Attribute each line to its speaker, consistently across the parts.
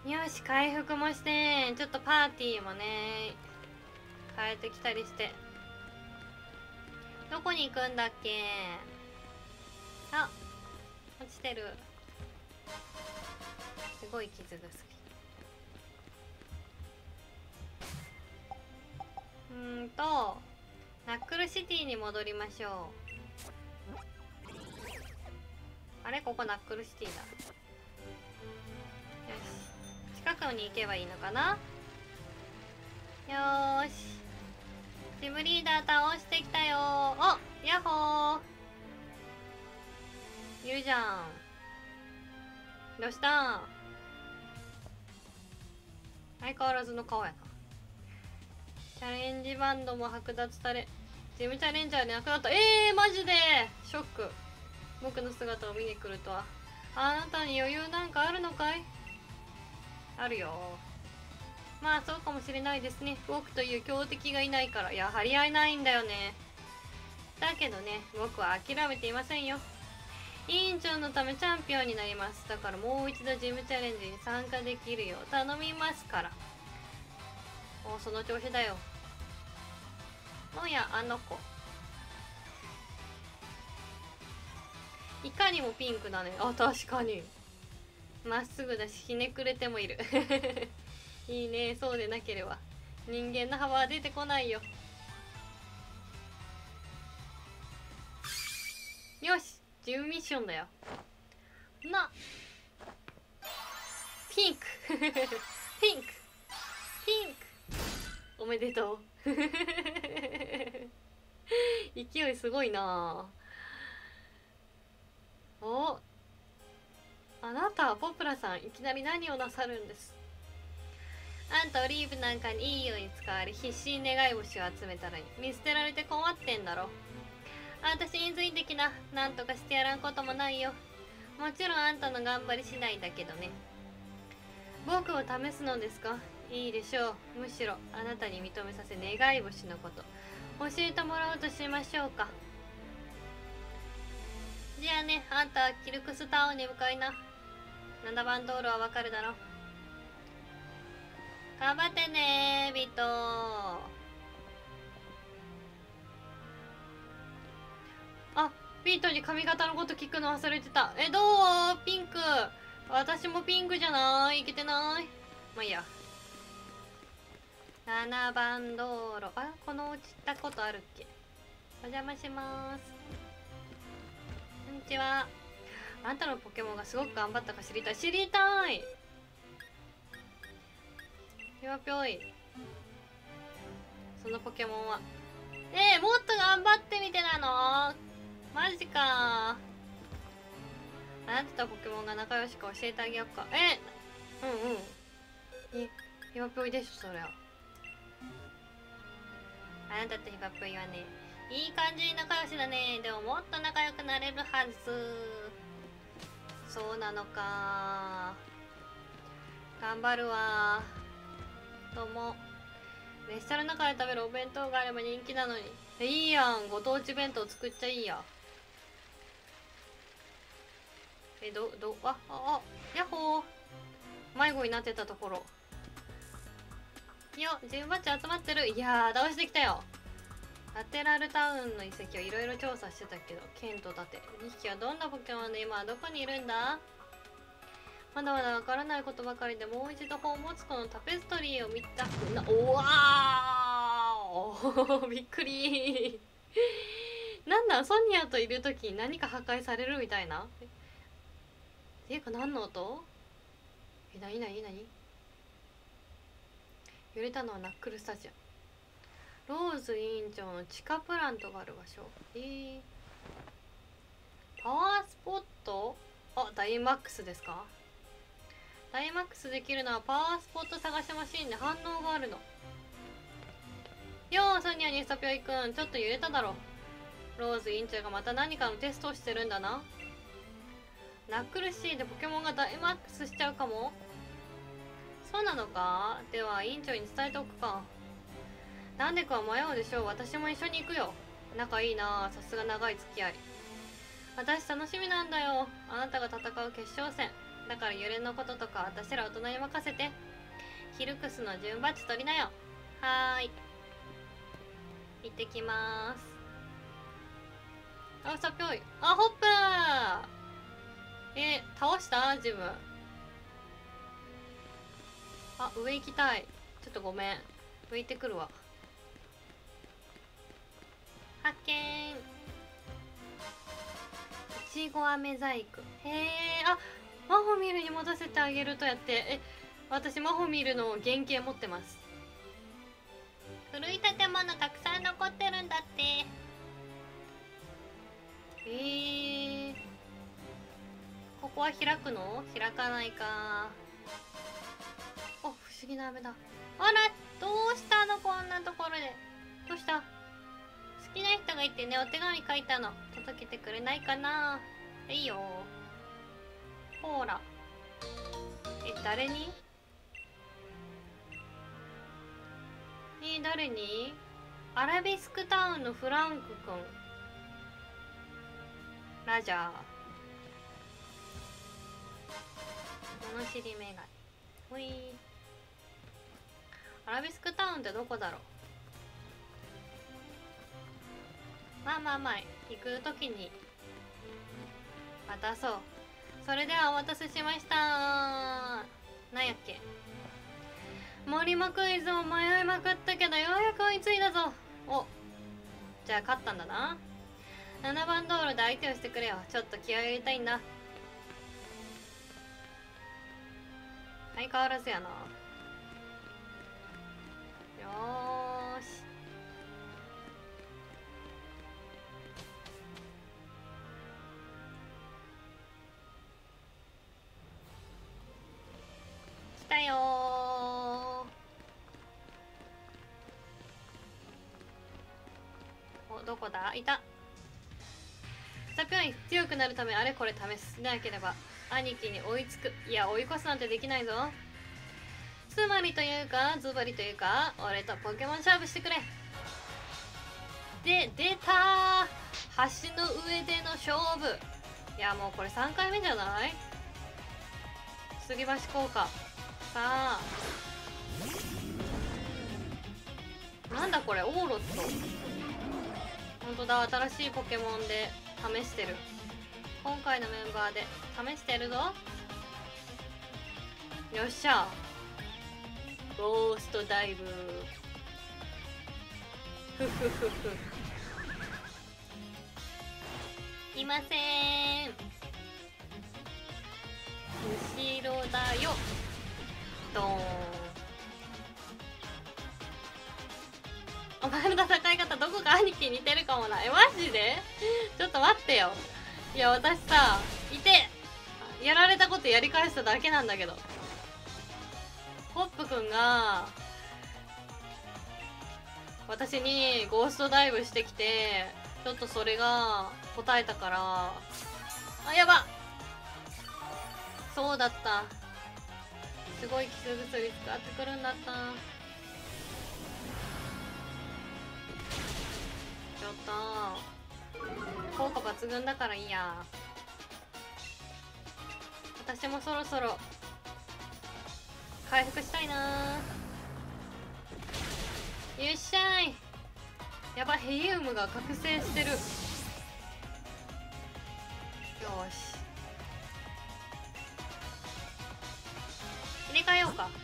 Speaker 1: よし、回復もして、ちょっとパーティーもね変えてきたりして。どこに行くんだっけ。あ、落ちてる。すごい傷薬。ナックルシティに戻りましょう。あれ、ここナックルシティだ。よし、近くに行けばいいのかな。よーし、ジムリーダー倒してきたよー。お、ヤッホー。いるじゃん。どうしたん。相変わらずの顔やな。チャレンジバンドも剥奪され、ジムチャレンジャーでなくなった。マジでショック。僕の姿を見に来るとは。あなたに余裕なんかあるのかい。あるよ。まあそうかもしれないですね。僕という強敵がいないから。やはり会えないんだよね。だけどね、僕は諦めていませんよ。委員長のためチャンピオンになります。だからもう一度ジムチャレンジに参加できるよう頼みますから。お、その調子だよ。おや、あの子。いかにもピンクだね。あ、確かに。まっすぐだし、ひねくれてもいる。いいね、そうでなければ。人間の幅は出てこないよ。よし、ジムミッションだよ。ピンク。ピンク。ピンク。おめでとう。勢いすごいな。お、あなたはポプラさん、いきなり何をなさるんです。あんたオリーブなんかにいいように使われ、必死に願い星を集めたのに見捨てられて困ってんだろ。私についてきな。なんとかしてやらんこともないよ。もちろんあんたの頑張り次第だけどね。僕を試すのですか。いいでしょう。むしろあなたに認めさせ願い星のこと教えてもらおうとしましょうか。じゃあね、あんたはキルクスタウンに向かいな。7番道路はわかるだろ。頑張ってねー、ビト。あ、ビートに髪型のこと聞くの忘れてた。どうピンク。私もピンクじゃない。いけてない。まあいいや。7番道路。あ、この落ちたことあるっけ。お邪魔します。こんにちは。あんたのポケモンがすごく頑張ったか知りたい。知りたい。ぴょぴょい。そのポケモンは。もっと頑張ってみてなの。マジか。あなたとポケモンが仲良しか教えてあげようか。ひばぴょいでしょ、そりゃ。あなたとひばぴょいはね、いい感じに仲良しだね。でももっと仲良くなれるはず。そうなのか。頑張るわ。どうも。列車の中で食べるお弁当があれば人気なのに。いいやん、ご当地弁当作っちゃいいや。ヤッホー。迷子になってたところ。よ、ジムバッチ集まってる。いやー、倒してきたよ。ラテラルタウンの遺跡をいろいろ調査してたけど、ケンとダテ2匹はどんなポケモンで今はどこにいるんだ。まだまだわからないことばかりで、もう一度宝物庫のタペストリーを見たくな。おわーびっくり。なんだ、ソニアといる時に何か破壊されるみたいな。ていうか何の音。なに揺れたのはナックルスタジアム。ローズ委員長の地下プラントがある場所。パワースポット。あ、ダイマックスですか。ダイマックスできるのはパワースポット探しマシーンで反応があるの。よー、ソニアにスタピョイくん、ちょっと揺れただろ。ローズ委員長がまた何かのテストをしてるんだな。ナックル C でポケモンがダイマックスしちゃうかも。そうなのか。では委員長に伝えておくか。なんでか迷うでしょう。私も一緒に行くよ。仲いいな。さすが長い付き合い。私楽しみなんだよ。あなたが戦う決勝戦。 だから揺れのこととか私ら大人に任せて。ヒルクスの順バッジ取りなよ。はーい、行ってきまーす。あ、さぴょい。あ、ホップー。倒したジム。あ、上行きたい。ちょっとごめん、上行ってくるわ。発見。いちご飴細工。へえ。あ、マホミールに戻せてあげるとやって。私マホミールの原型持ってます。古い建物たくさん残ってるんだって。ここは開くの？開かないか。お、不思議な飴だ。あら、どうしたのこんなところで。どうした？好きな人がいてね、お手紙書いたの。届けてくれないかな。いいよ。ほら。誰に？誰に？アラビスクタウンのフランク君。ラジャー。物知りメガネ。ほい。アラビスクタウンってどこだろう。まあまあまあ、行くときに渡そう。それではお待たせしました。なんやっけ。森間クイズを迷いまくったけどようやく追いついたぞ。お、じゃあ勝ったんだな。7番道路で相手をしてくれよ。ちょっと気合い入れたいんだ。相変わらずやな。よーし。来たよー。お、どこだ？いた。サピョン強くなるためあれこれ試す。でなければ兄貴に追いつく。いや、追い越すなんてできないぞ。つまりというかズバリというか、俺とポケモン勝負してくれ。で、出たー、橋の上での勝負。いや、もうこれ3回目じゃない？杉橋効果。さあ、なんだこれ、オーロット。ほんとだ、新しいポケモンで試してる。今回のメンバーで試してるぞ。よっしゃ、ゴーストダイブ。ふふふふ。いません。後ろだよ。ドーン。お前の戦い方どこか兄貴に似てるかもな。マジで？ちょっと待ってよ。いや、私さ、やられたことやり返しただけなんだけど。ホップくんが私にゴーストダイブしてきて、ちょっとそれが答えたから、あ、やば、そうだった。すごい傷薬使ってくるんだった。ちょっと効果抜群だからいいや。私もそろそろ回復したいな。よっしゃい。やば、ヘリウムが覚醒してる。よし、入れ替えようか。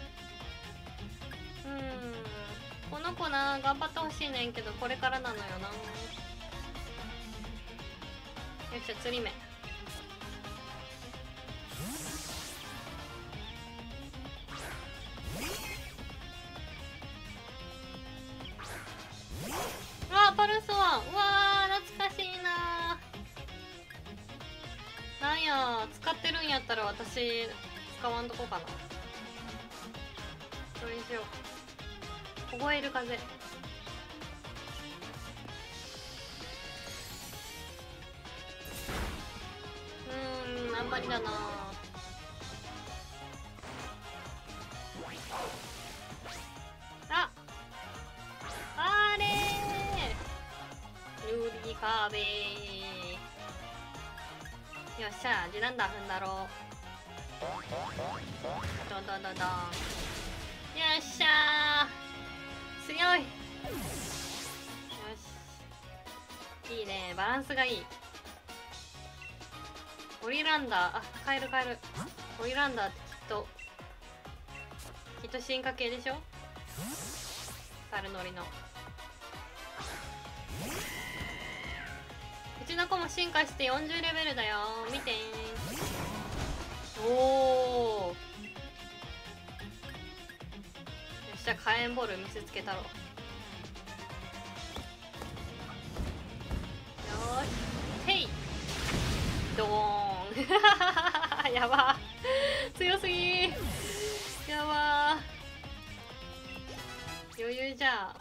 Speaker 1: この子な、頑張ってほしいねんけど、これからなのよな。よっしゃ、釣り目。あ、パルスワン。うわー、懐かしいな。なんや、使ってるんやったら私使わんとこかな。それにしよう。凍える風。あんまりだな。あれー、塗り壁。よっしゃ、地なんだ踏んだろう。 どんどんどんどん。よっしゃー、強い。よし、いいね、バランスがいい。オリランダー、あ、カエルカエル。オリランダーってきっと進化系でしょ。サルノリの。うちの子も進化して40レベルだよ。見てー。おお、よっしゃ、火炎ボール見せつけたろ。よーし、へいドーンやばー、強すぎー、やばー、余裕じゃ。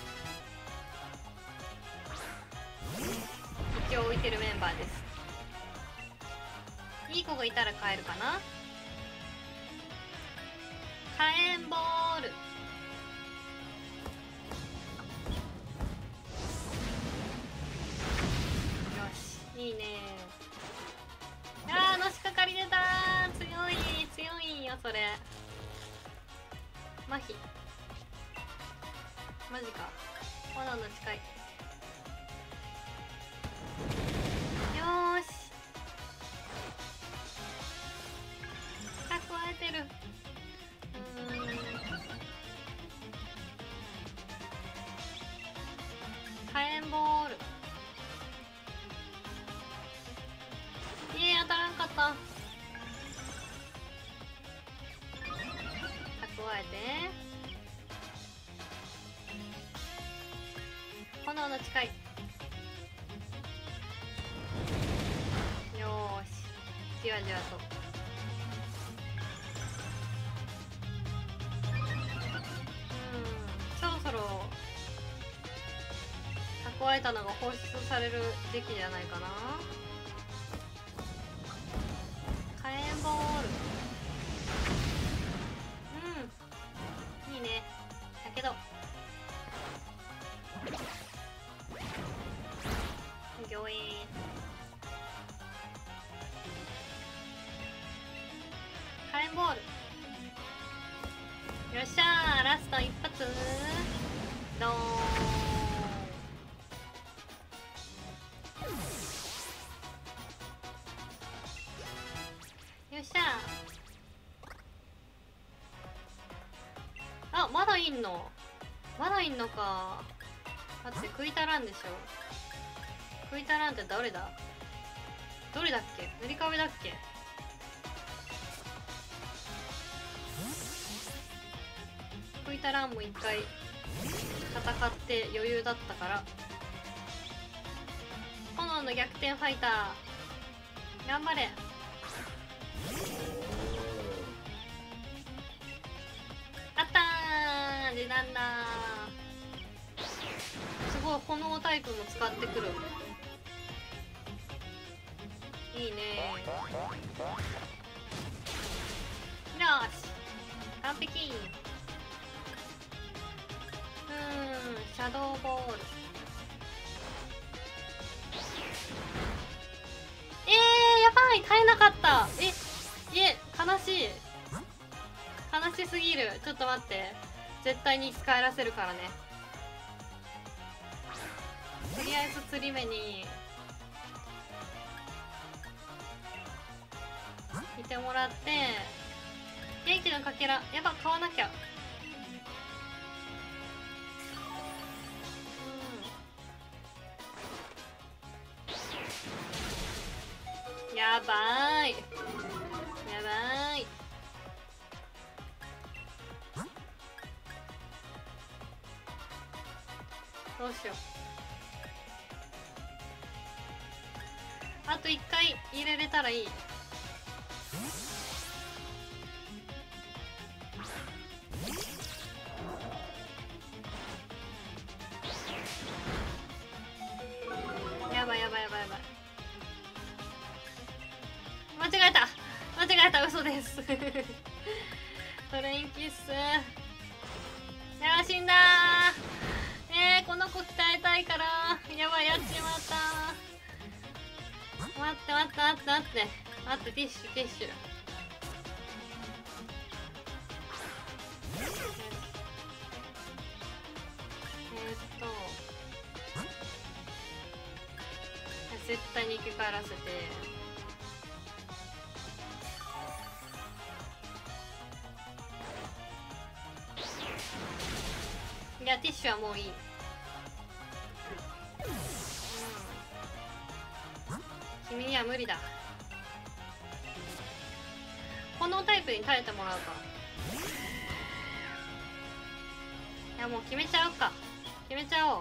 Speaker 1: 一応置いてるメンバーです。いい子がいたら帰るかな。火炎ボール、よし、いいね。あー、のしかかり出たー、強い強いよそれ。麻痺、マジか。炎の近い。よーし、蓄えてる。火炎ボール、当たらんかった。蓄えて、炎の近い。よーし、じわじわと。そろそろ蓄えたのが放出される時期じゃないかな。火炎ボール、いいね。だけどギョイーン。火炎ボール、よっしゃー、ラスト一発ドーン。よっしゃー。あ、まだいんの、まだいんのか。待って、食いたらんでしょ。食いたらんって誰だ、どれだっけ、塗り壁だっけ。食いたらんも一回戦って余裕だったから。炎の逆転ファイター、頑張れ。あったー、時短だー。すごい、炎タイプも使ってくる。いいねー。よし、完璧。シャドーボール。やばい、耐えなかった。悲しい、悲しすぎる。ちょっと待って、絶対に使えらせるからね。とりあえず釣り目にいてもらって、元気のかけら、やば、買わなきゃ。やばーい、やばーい。どうしよう。あと1回入れれたらいい。やばいやばいやばいやばい。間違えた間違えた、嘘です。トレインキッス。死んだー。この子鍛えたいから。やばい、やっちまった。待って待って待って待って待って、ティッシュティッシュ。 隊に生き返らせて、いやティッシュはもういい。君には無理だ。このタイプに耐えてもらうか。いやもう決めちゃおうか。決めちゃおう。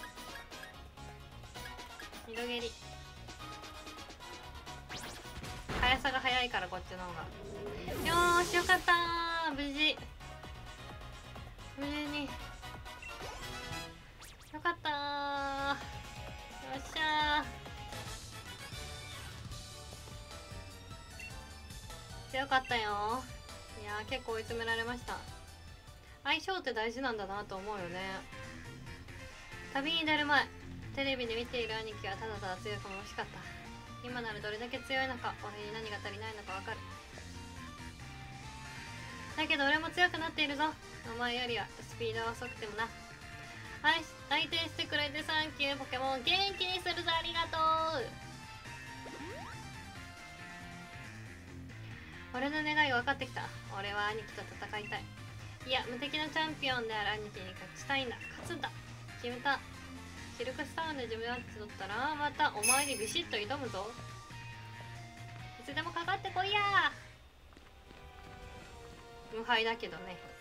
Speaker 1: 二度蹴り。速さが速いからこっちの方が。よーしよかったー、無事無事によかったー。よっしゃー、強かったよー。いやー結構追い詰められました。相性って大事なんだなと思うよね。旅に出る前、テレビで見ている兄貴はただただ強くも欲しかった。今ならどれだけ強いのか、俺に何が足りないのかわかる。だけど俺も強くなっているぞ。お前よりはスピードは遅くてもな。相手してくれてサンキュー。ポケモン元気にするぞ、ありがとう。俺の願いが分かってきた。俺は兄貴と戦いたい。いや、無敵のチャンピオンである兄貴に勝ちたいんだ。勝つんだ。決めた。シルクスタウンで自分アッチ取ったらまたお前にビシッと挑むぞ。いつでもかかってこいやー。無敗だけどね。